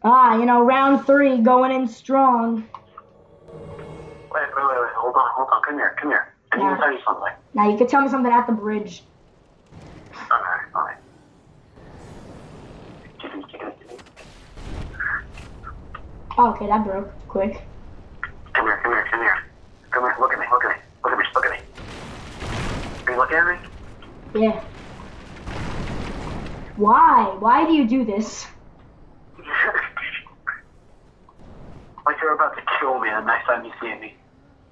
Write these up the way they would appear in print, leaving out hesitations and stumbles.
You know, round 3, going in strong. Wait. Hold on. Come here. I need to tell you something. Now, you can tell me something at the bridge. Alright. Oh, okay, that broke quick. Come here. Look at me. Are you looking at me? Yeah. Why? Why do you do this? Like you're about to kill me the next time you see me.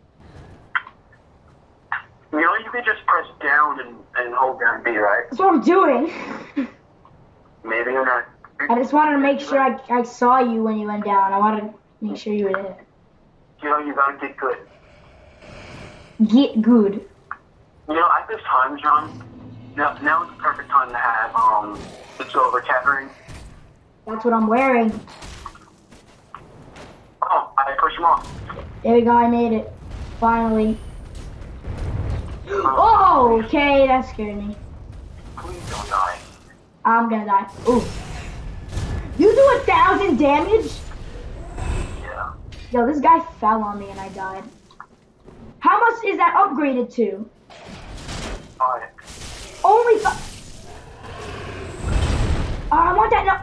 You know, you can just press down and hold down B, right? That's what I'm doing. Maybe you're not. I just wanted to make sure I saw you when you went down. I wanted to make sure you were there. You know, you gotta get good. Get good. You know, at this time, John, now is the perfect time to have the silver tethering. That's what I'm wearing. Oh, I pushed him off. There we go, I made it. Finally. Oh, okay, that scared me. Please don't die. I'm gonna die. Ooh. You do 1,000 damage? Yeah. Yo, this guy fell on me and I died. How much is that upgraded to? 5. Only 5. I want that.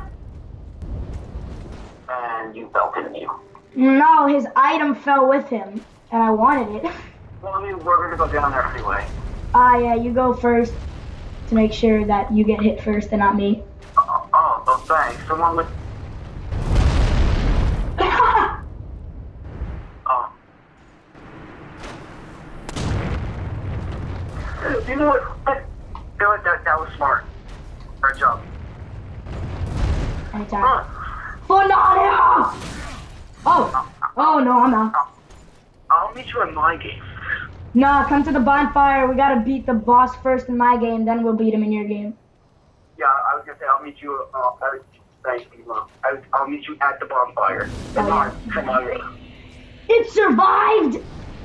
No. And you fell, didn't you? No, his item fell with him, and I wanted it. Well, I mean, we're gonna go down there anyway. Yeah, you go first to make sure that you get hit first and not me. Oh, thanks. Someone with. Oh. You know what? That was smart. Great job. Anytime. Banana! Oh no, I'm not. I'll meet you in my game. Nah, come to the bonfire. We gotta beat the boss first in my game, then we'll beat him in your game. Yeah, I was gonna say I'll meet you. I'll meet you at the bonfire. It survived!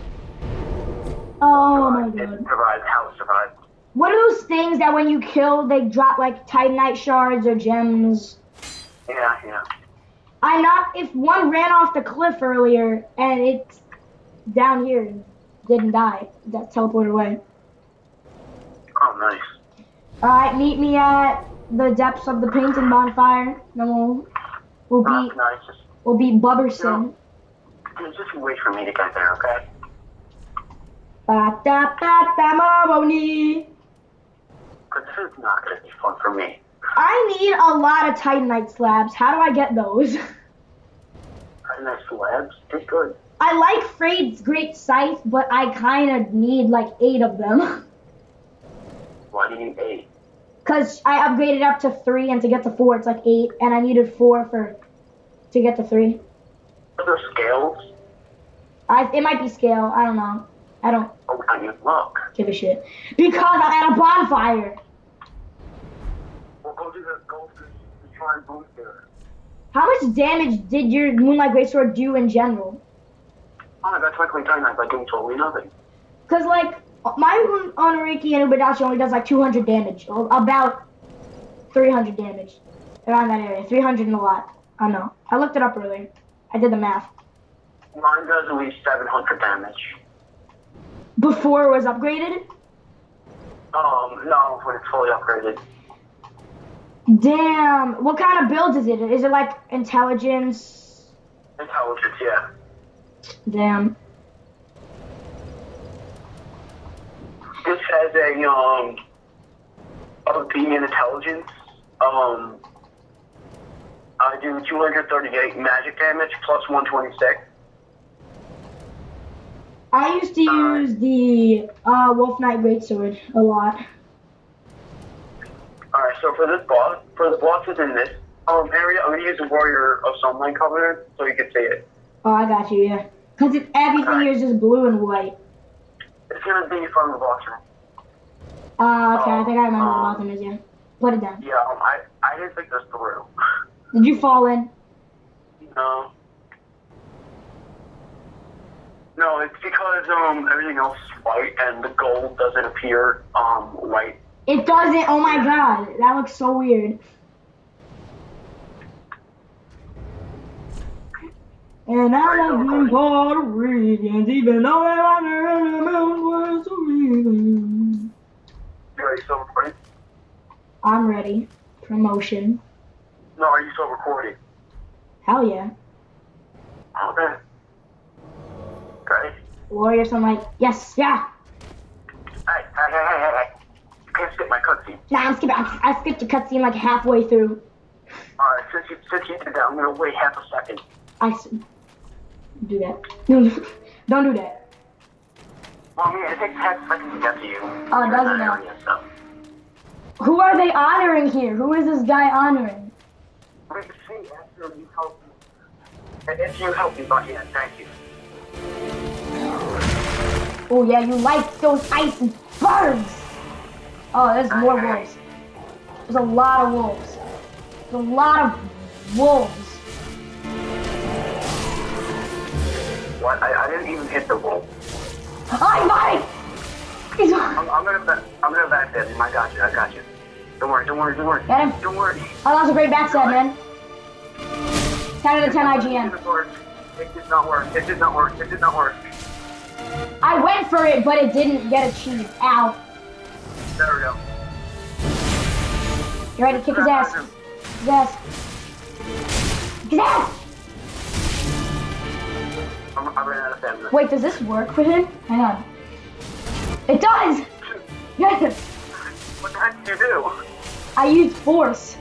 Oh my god. It survived. How it survived? What are those things that when you kill, they drop like Titanite shards or gems? Yeah. If one ran off the cliff earlier and it's down here and didn't die, that teleported away. Oh, nice. Alright, meet me at the depths of the painting bonfire. Then we'll beat Bubberson. Just wait for me to get there, okay? Because this is not going to be fun for me. I need a lot of Titanite slabs. How do I get those? Titanite slabs? They're good. I like Freyd's Great Scythe, but I kind of need like 8 of them. Why do you need 8? Because I upgraded up to 3, and to get to 4, it's like 8, and I needed 4 to get to 3. Are there scales? It might be scale. I don't know. I don't. Oh, how do you look? Give a shit. Because I'm at a bonfire. Well, go to the shrine booster. How much damage did your Moonlight Greatsword do in general? Oh, that's likely Titanite by doing totally nothing. Because, like, my Onariki and Ubadachi only does, like, 200 damage. Or about 300 damage. Around that area. 300 and a lot. I don't know. I looked it up earlier. I did the math. Mine does at least 700 damage. Before it was upgraded? No, when it's fully upgraded. Damn. What kind of build is it? Is it, like, intelligence? Intelligence, yeah. Damn. This has a B in intelligence. I do 238 magic damage plus 126. I used to use the Wolf Knight Greatsword a lot. Alright, so for the bosses in this area, I'm gonna use the Warrior of Sunlight Covenant so you can see it. Oh, I got you, yeah. Because everything here is just blue and white. It's gonna be from the boss room. Okay, I think I remember what the bottom is, yeah. Put it down. Yeah, I didn't think this through. Did you fall in? No. No, it's because everything else is white and the gold doesn't appear white. It doesn't? Oh my god, that looks so weird. And I love them Puerto Ricans, even though they're under the moon, Puerto Rican. You ready? Still recording? I'm ready. Promotion. No, are you still recording? Hell yeah. Okay. Ready? Warrior, so I'm like, yes, yeah. Hey. You can't skip my cutscene. Nah, I'm skipping. I skipped the cutscene like halfway through. Alright, since you did that, I'm gonna wait half a second. Do that. Don't do that. Well, I mean, it takes half a second to get to you. Oh, it doesn't now. Who are they honoring here? Who is this guy honoring? We can see after you help me. And if you help me, but yeah, thank you. Oh yeah, you like those icy birds. Oh, there's more wolves. There's a lot of wolves. There's a lot of wolves. What? I didn't even hit the wolf. I'm mine! I'm gonna back this. I got you. Don't worry. Get him. Don't worry. Oh, that was a great backstab, man. 10 out of 10 IGN. It did not work. I went for it, but it didn't get achieved. Ow. There we go. You ready to kick his ass? His ass. His ass! I ran out of stamina. Wait, does this work with him? Hang on. It does! Yes! What the heck did you do? I used force.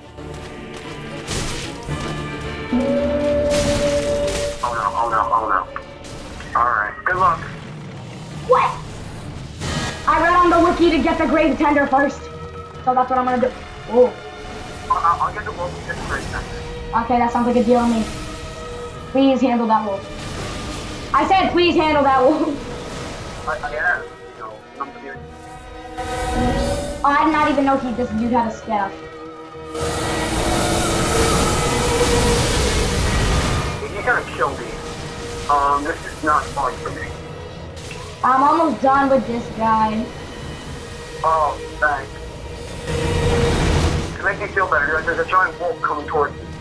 Oh no. Alright, good luck. What? I read on the wiki to get the Great Tender first. So that's what I'm gonna do. Oh. I'll get the wolf to get the Great Tender. Okay, that sounds like a deal to me. Please handle that wolf. I said please handle that wolf. Yeah, you know, Oh, I did not even know this dude had a staff. He's gonna kill me. This is not fun for me. I'm almost done with this guy. Oh, thanks. To make me feel better, there's a giant wolf coming towards me.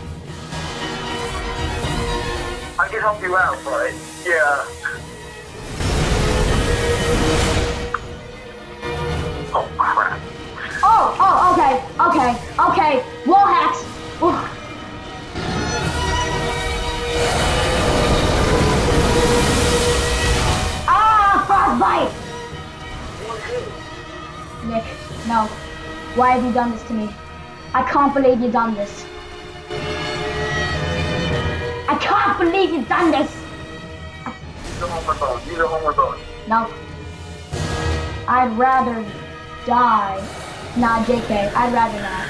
I can help you out, but yeah. Oh crap. Oh, okay. Wall hacks. Oof. Ah, frostbite. Nick, no. Why have you done this to me? I can't believe you've done this. I can't believe you've done this. Use a homeward bone. No. I'd rather die. Nah, JK, I'd rather not.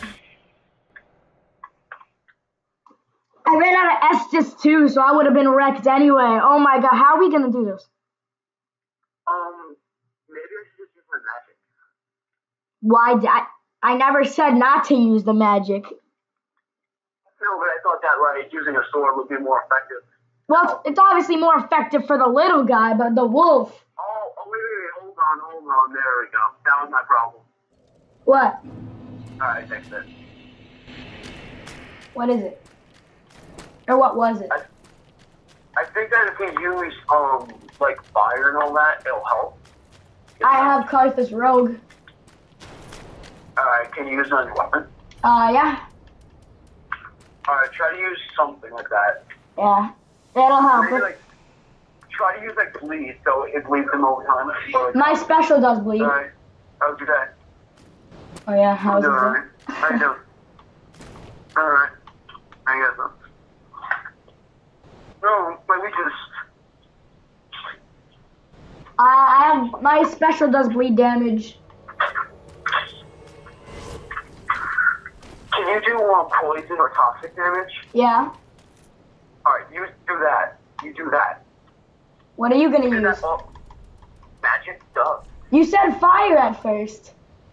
I ran out of Estus too, so I would have been wrecked anyway. Oh my god, how are we gonna do this? Maybe I should just use my magic. Why? I never said not to use the magic. No, but I thought that using a sword would be more effective. Well, it's obviously more effective for the little guy, but the wolf. Oh, wait, hold on. There we go. That was my problem. What? Alright, fix it. What is it? Or what was it? I think that if we use, like fire and all that, it'll help. I have Karthus Rogue. Alright, can you use it on your weapon? Yeah. Alright, try to use something like that. Yeah. That'll help. Maybe, try to use, bleed, so it bleeds them over time. So, My special does bleed. Alright, how's your day? Oh yeah, how's it doing? How you doing? Alright. I guess so. No, let me just... I have, my special does bleed damage. Can you do poison or toxic damage? Yeah. Alright, you do that. You do that. What are you gonna use? Magic, duh. You said fire at first.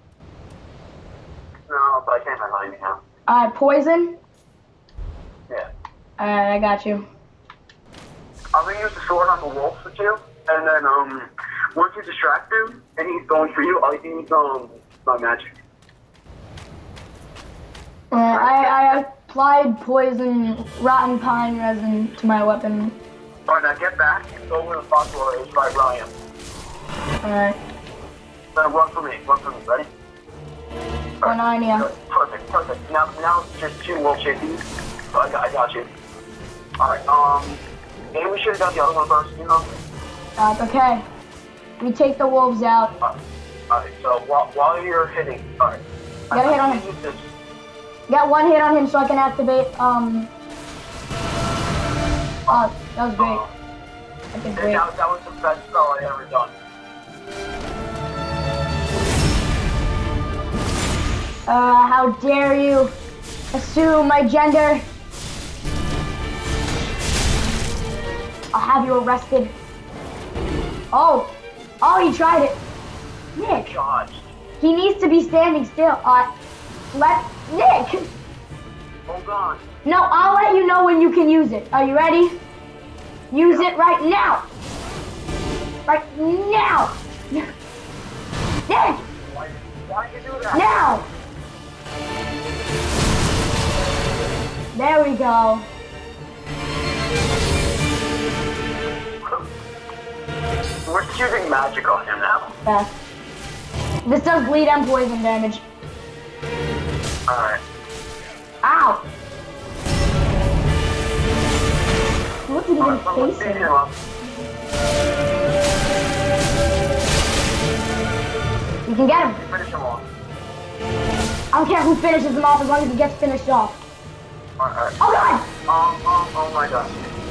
No, but I can't mind now. Alright, poison? Yeah. Alright, I got you. I'm gonna use the sword on the wolf with you, and then, once you distract him, and he's going for you, I'll use, my magic. I applied poison, rotten pine resin to my weapon. Alright, now get back and go where the fossil is by Ryan. Alright. Then run for me. Ready? One on you. Perfect. Now it's just 2 wolf chickens. I got you. Alright, maybe we should have done the other one first, you know? It's okay. We take the wolves out. Alright, so while you're hitting, alright. Get a hit on him. Get 1 hit on him so I can activate, Oh, that was great. That was great. That was the best spell I ever done. How dare you assume my gender? I'll have you arrested. Oh, he tried it. Nick, God. he needs to be standing still. Let Nick. Hold on. No, I'll let you know when you can use it. Are you ready? Use it right now. Right now. Nick. Why did you do that? Now. There we go. We're shooting magic on him now. Yeah. This does bleed and poison damage. Alright. Ow! Look at even Let's facing. him up. You can get him. Finish him off. I don't care who finishes him off as long as he gets finished off. Alright. Oh god! Oh my god.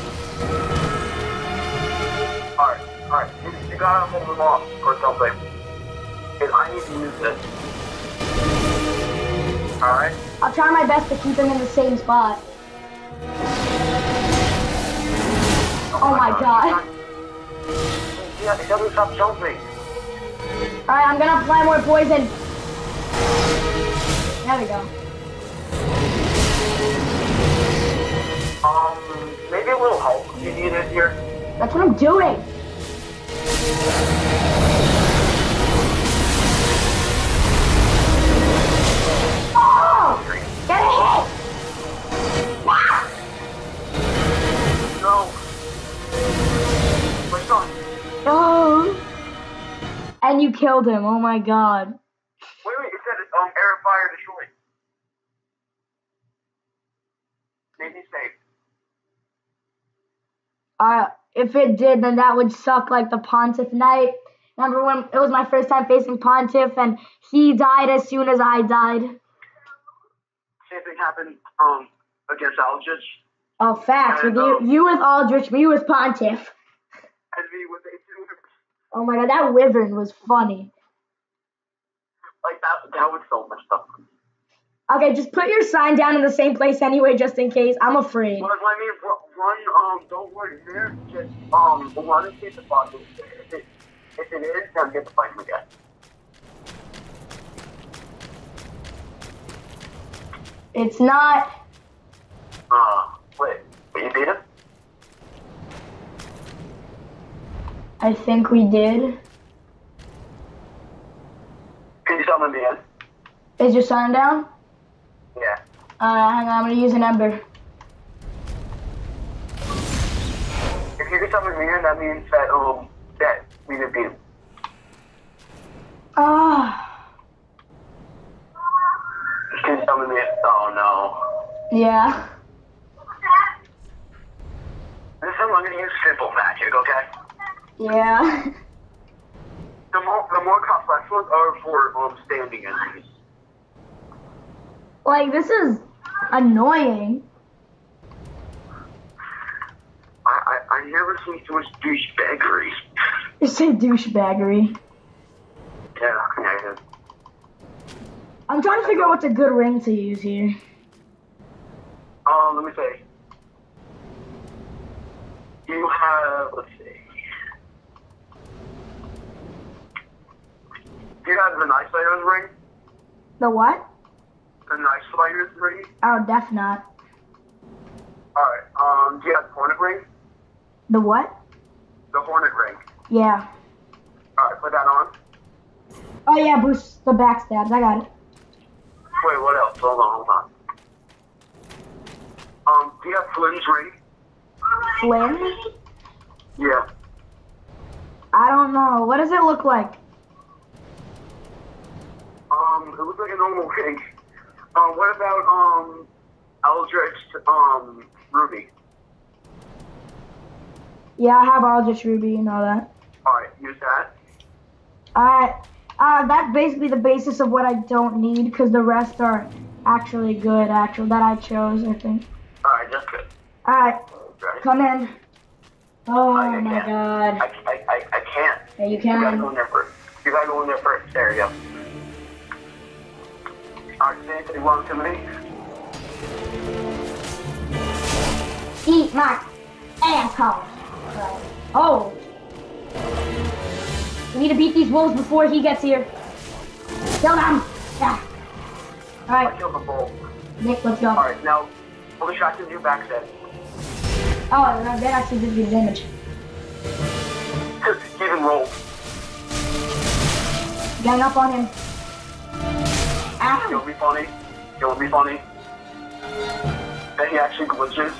Alright. You gotta hold him off or something. Because I need to use this. Alright? I'll try my best to keep him in the same spot. Oh my god. Yeah, he doesn't stop jumping. Alright, I'm gonna apply more poison. There we go. Maybe a little help if you need it here. That's what I'm doing. Oh! Get a hit! No. My son. Oh! And you killed him. Oh my god. Wait, it said air fire destroyed. Maybe safe. If it did, then that would suck like the Pontiff Knight. Remember when it was my first time facing Pontiff and he died as soon as I died? Same thing happened against Aldrich. Oh, facts. With you with Aldrich, me with Pontiff. And me with A2. Oh my god, that wyvern was funny. Like that was so much fun. Okay, just put your sign down in the same place anyway, just in case. I'm afraid. Well, I mean, run, don't worry, there, just, run and see the boss. If it is, then get to fight him again. It's not. Wait, you beat him? I think we did. Can you summon me in? Is your sign down? Yeah. Hang on, I'm gonna use an ember. If you can summon me in, that means that we didn't beat him. Can you summon me in? Oh no. Yeah. This time I'm gonna use simple magic, okay? Yeah. The more complex ones are for standing enemies. Like, this is annoying. I never seen so much douchebaggery. You say douchebaggery. Yeah. I'm trying to figure out what's a good ring to use here. Let me see. You have, let's see. Do you have the Night Slayer's ring? The what? The Night Slayer's ring? Oh, def not. Alright, do you have the Hornet ring? The what? The Hornet ring. Yeah. Alright, put that on. Oh yeah, boost the backstabs. I got it. Wait, what else? Hold on. Do you have Flynn's ring? Flynn? Yeah. I don't know. What does it look like? It looks like a normal ring. What about, Eldritch, Ruby? Yeah, I have Aldrich Ruby, you know that. Alright, use that. That's basically the basis of what I don't need, because the rest are actually good, that I chose, I think. Alright, that's good. Alright, Ready? come in. Oh I my can't. god. I can't. Yeah, you You gotta go can. in there first. You gotta go in there first. There you go. Alright, say anything wrong to me? Eat my asshole. Right. Oh. We need to beat these wolves before he gets here. Kill them. Yeah. I Alright, killed them both. Nick, let's go. Alright, now, we'll distract him, you backstab. Oh, that actually did do damage. He even rolled. Gang up on him. Ow. It'll be funny. It'll be funny. Then he actually glitches.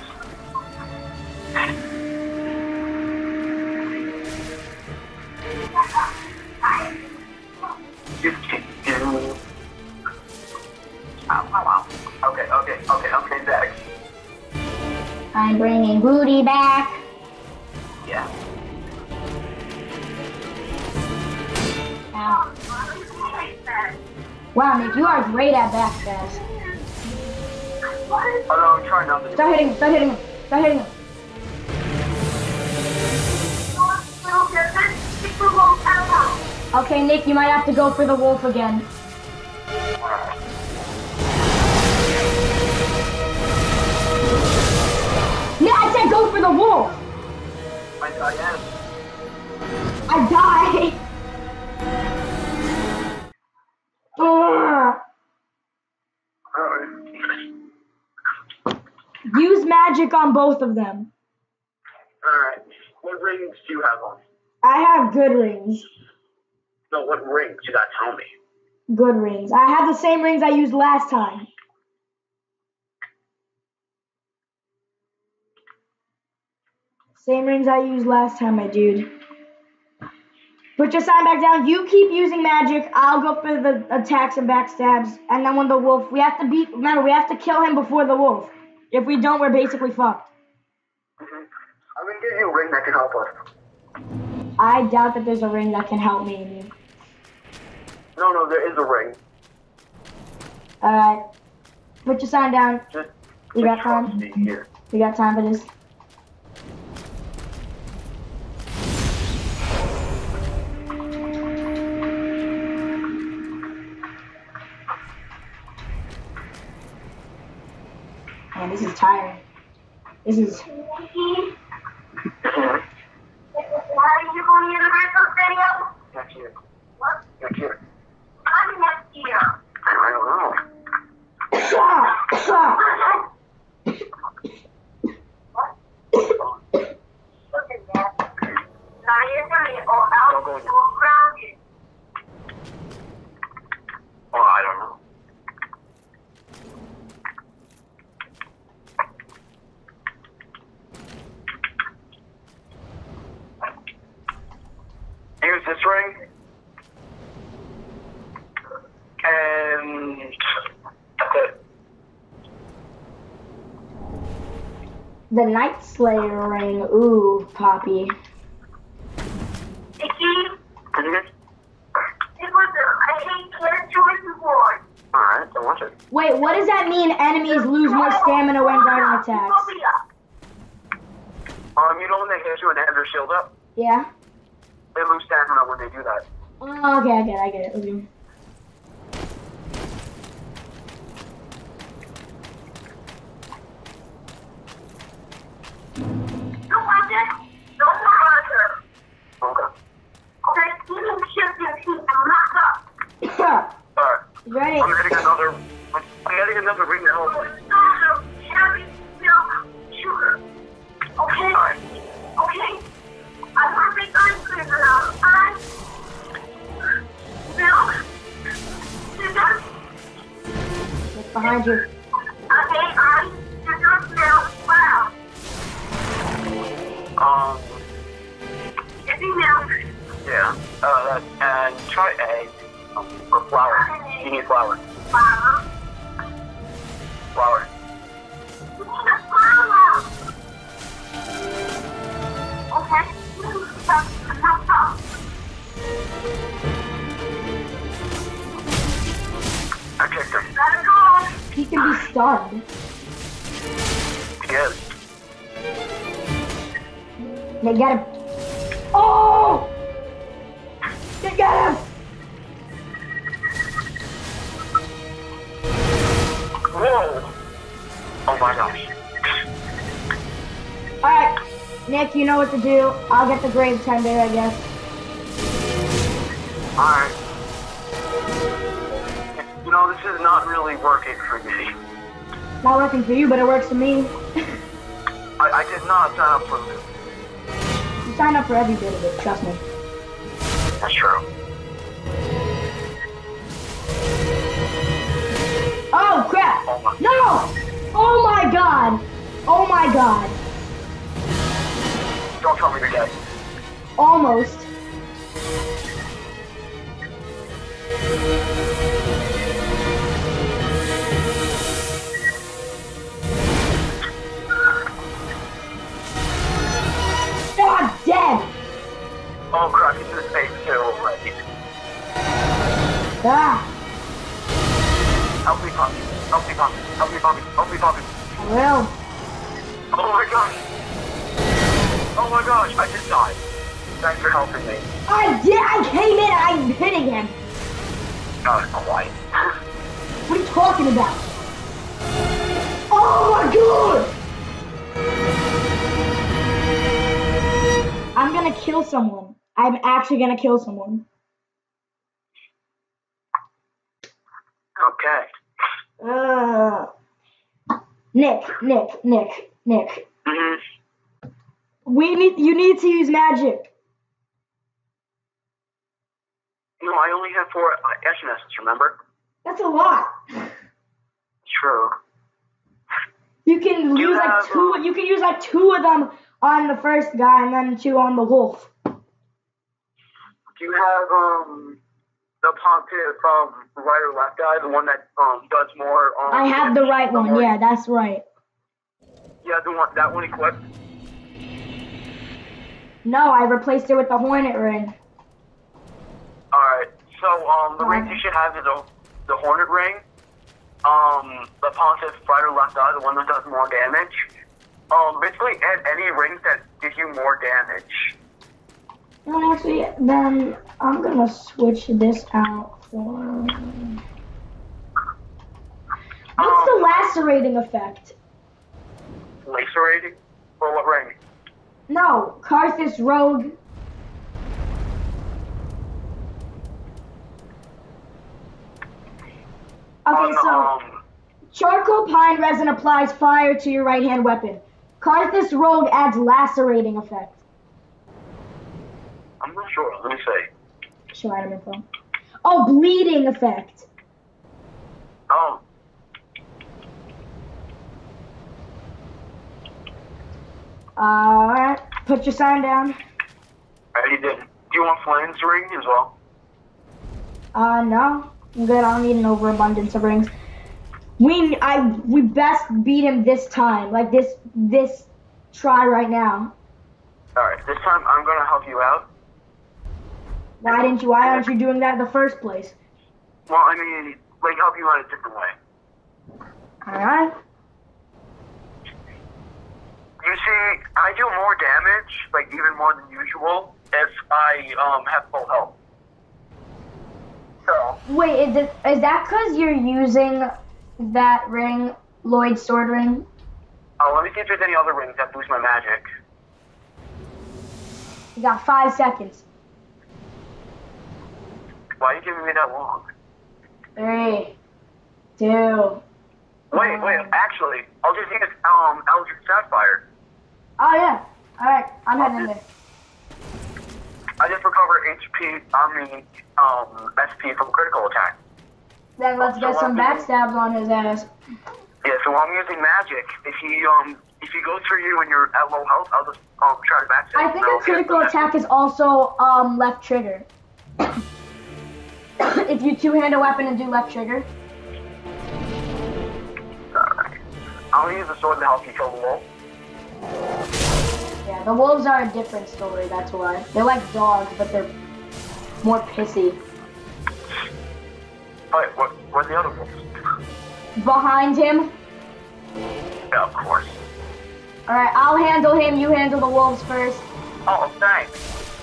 Okay, Dex. I'm bringing Booty back. Yeah. Ow. Wow, Nick, you are great at backstabs. Oh no, I'm trying not to. Start hitting him, start hitting him, start hitting him. Okay, Nick, you might have to go for the wolf again. Alright. Yeah, I said go for the wolf! I am. I died! Ugh. Alright. Use magic on both of them. Alright. What rings do you have on? I have good rings. No, what rings? You gotta tell me. Good rings. I have the same rings I used last time. Same rings I used last time, my dude. Put your sign back down. You keep using magic. I'll go for the attacks and backstabs. And then when the wolf, we have to beat, remember, we have to kill him before the wolf. If we don't, we're basically fucked. I'm gonna give you a ring that can help us. I doubt that there's a ring that can help me and you. No, there is a ring. Alright. Put your sign down. Just We got trust time? me here. We got time for this. Man, this is tiring. This is... Why are you going to the Universal Studios? Next year. What? Next year. I'm next year. I don't know. What? Look at that. Now you're going to go out and go grounded. Oh, I don't know. Use this ring. And that's it. The Night Slayer ring. Ooh, Poppy. Alright, so watch it. Wait, what does that mean? Enemies lose more stamina when guarding attacks. You know when they hit you and they have their shield up? Yeah? They lose stamina when they do that. Oh, okay, I get it. Okay. Alright. Ready? I'm getting another ring now. Alright. Look behind you. And try egg or flour. You need flour. Flour. Okay. I kicked him. He can be stunned. He is. They get him. Oh! They get him! Whoa! Oh my gosh. Alright, Nick, you know what to do. I'll get the grave tender, I guess. Alright. You know, this is not really working for me. Not working for you, but it works for me. I did not sign up for this. You sign up for every bit of it, trust me. That's true. Oh, crap! Oh my. No! Oh my god! Oh my god. Don't tell me you're dead. Almost. God, dead! Oh crap, he's in the face too already. Ah, Help me, Poppy. Help me, Poppy. Help me, Poppy. Help me, Poppy. I will. Oh my gosh. Oh my gosh, I just died. Thanks for helping me. I did! I came in! I'm hitting him! No, it's not white. What are you talking about? Oh my god! I'm gonna kill someone. I'm actually gonna kill someone. Okay. Nick. Mm-hmm. You need to use magic. No, I only have 4 SMSs, remember? That's a lot. True. You can use like have, 2. You can use like 2 of them on the first guy and then 2 on the wolf. Do you have, the Pontiff, right or left guy, the one that, does more, I have the right one. Yeah, that's right. Yeah, that one equipped? No, I replaced it with the Hornet ring. Alright, so, the rings you should have is the Hornet ring, the Pontiff right or left eye, the one that does more damage. Basically add any rings that give you more damage. Well, actually, then I'm gonna switch this out for... What's the lacerating effect? Lacerating? For what ring? No, Karthus Rogue. Okay, so charcoal pine resin applies fire to your right hand weapon. Karthus Rogue adds lacerating effect. I'm not sure. Let me see. Show item info. Oh, bleeding effect. Oh. Alright, put your sign down. I already did. Do you want Flame's ring as well? No. I'm good. I don't need an overabundance of rings. We best beat him this time. Like this try right now. Alright, this time I'm gonna help you out. Why aren't you doing that in the first place? Well, I mean, like, help you out a different way. Alright. You see, I do more damage, like, even more than usual, if I, have full health. So. Wait, is that because you're using that ring, Lloyd's sword ring? Let me see if there's any other rings that boost my magic. You got 5 seconds. Why are you giving me that long? 3, 2. Wait, actually, I'll just use, Eldritch Sapphire. Oh yeah. Alright, I'm heading in there. I just recover SP from critical attack. Then let's get some backstabs on his ass. Yeah, so while I'm using magic, if he goes for you and you're at low health, I'll just try to backstab. I think a critical attack is also left trigger. If you two-hand a weapon and do left trigger. Alright. I'll use the sword to help you kill the wolf. Yeah, the wolves are a different story, that's why. They're like dogs, but they're more pissy. Wait, where's the other wolves? Behind him. Yeah, of course. Alright, I'll handle him, you handle the wolves first. Oh, thanks.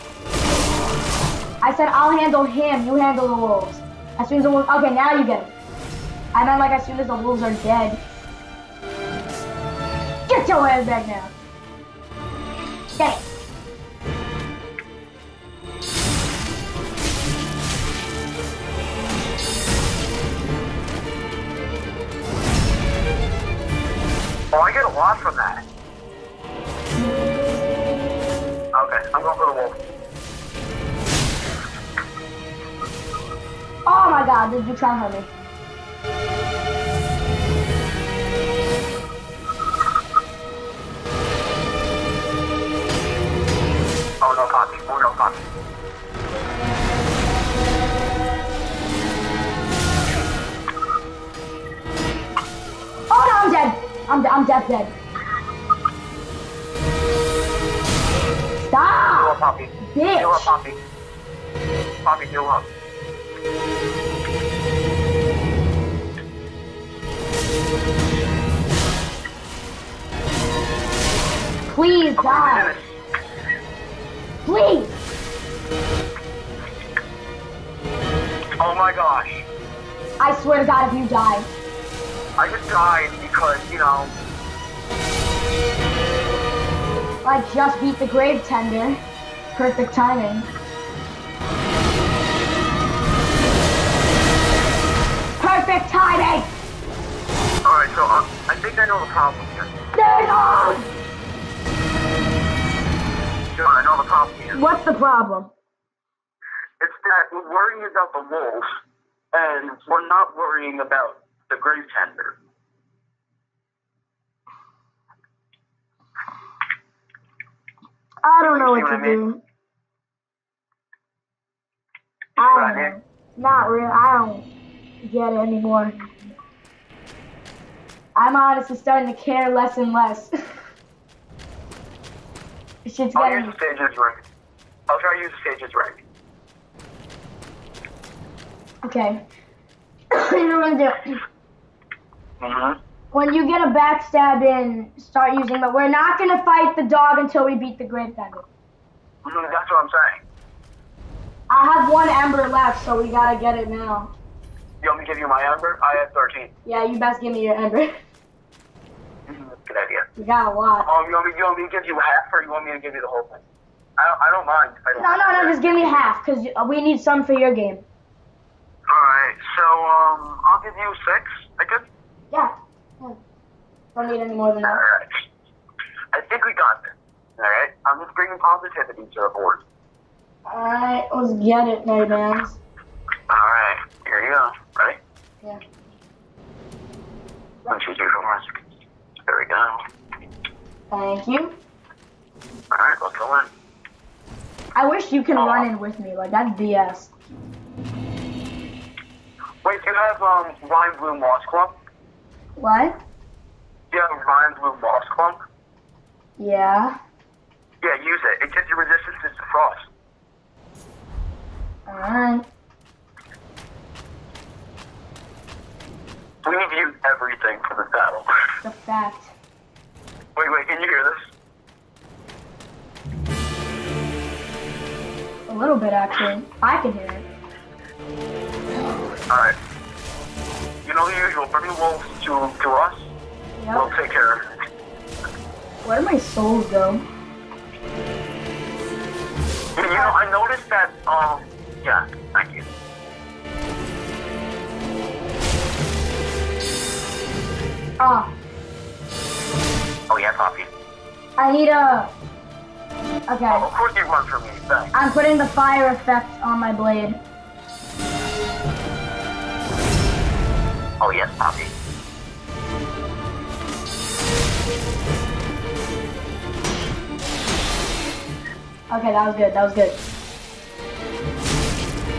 I said I'll handle him, you handle the wolves. As soon as the wolves, okay, now you get him. I meant like as soon as the wolves are dead. Get your ass back now. Get it. Oh, I get a lot from that. Okay, I'm going for the wolf. Oh my god, did you try and hurt me? Oh, no Poppy. Oh, no Poppy. Oh no, I'm dead. I'm dead. Heal up, Stop! Poppy. Bitch. Heal up, Poppy. Poppy, heal up. Please Okay, we die. did it. Please. Oh my gosh. I swear to God, if you die. I just died because, you know, Like, just beat the grave tender. Perfect timing. Perfect timing! alright, so I think I know the problem here. There's on! John, I know the problem here. What's the problem? It's that we're worrying about the wolves, and we're not worrying about the grave tender. I don't know See what what to I do. mean? I what I don't know. mean? Not real. I don't get it anymore. I'm honestly starting to care less and less. Shit's I'll getting. use the stages ring. I'll try to use the stages ring. Okay. You know what I'm gonna do? Mm-hmm. When you get a backstab in, start using, but we're not gonna fight the dog until we beat the grave tender. That's what I'm saying. I have one ember left, so we gotta get it now. You want me to give you my ember? I have 13. Yeah, you best give me your ember. Good idea. We got a lot. You want me to give you half, or you want me to give you the whole thing? I don't mind. No, just give me half, because we need some for your game. Alright, so, I'll give you 6, I guess? Yeah. Don't need any more than that. Alright. I think we got this. Alright? I'm just bringing positivity to the board. Alright, let's get it, my man. Alright, here you go. Ready? Yeah. 1, 2, 3, 4, 5, 6. There we go. Thank you. Alright, let's go in. I wish you can run in with me, like that's BS. Wait, do you have, Ryan Blue Moss Clump? What? Do you have Ryan Blue Moss Clump? Yeah. Yeah, use it. It gives you resistance to frost. Alright. We've used everything for this battle. The fact. Wait, can you hear this? A little bit, actually. I can hear it. Alright. You know the usual, bring the wolves to us. We'll Yep. take care of it. Where do my souls go? You know, I noticed that, yeah, thank you. Ah, Oh yeah, Poppy. I need a... Oh, Okay. of course you run from me, thanks. I'm putting the fire effect on my blade. Oh yes, Poppy. Okay, that was good, that was good.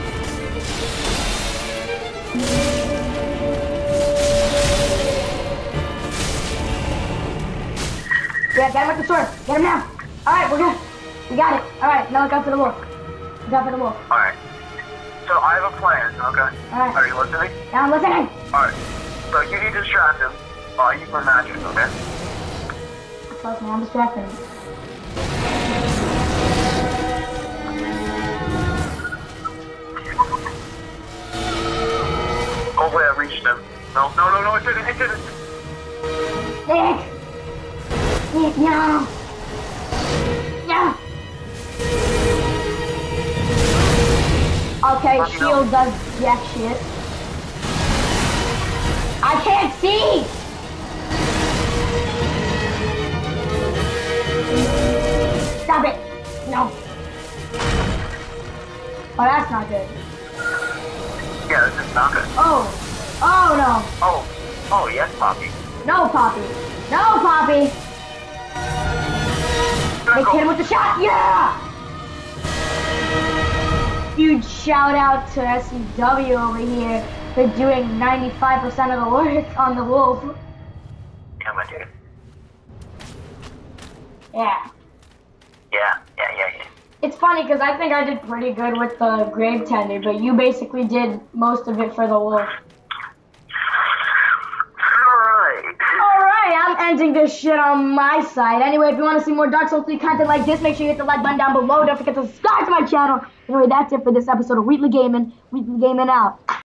Yeah, get him with the sword. Get him now. Alright, we're good. We got it. Alright, now look out for the wolf. Look out for the wolf. Alright. So I have a plan, okay? Alright. Are you listening? Yeah, I'm listening. Alright. So you need to distract him. Use my magic, okay? Trust me, I'm distracting him. Hopefully I reached him. No, it didn't. Nick! Nick, no! No! Okay, shield does jack shit. I can't see! Stop it! No. Oh, that's not good. Yeah, this is not good. Oh. Oh, no. Oh, yes, Poppy. No, Poppy. No, Poppy. Nick, hit him with the shot. Yeah! Huge shout out to SCW over here for doing 95% of the work on the wolf. Yeah, my dude. Yeah. Yeah. It's funny because I think I did pretty good with the grave tender, but you basically did most of it for the wolf. Alright, I'm ending this shit on my side. Anyway, if you want to see more Dark Souls 3 content like this, make sure you hit the like button down below. Don't forget to subscribe to my channel. Anyway, that's it for this episode of Wheatley Gaming. Wheatley Gaming out.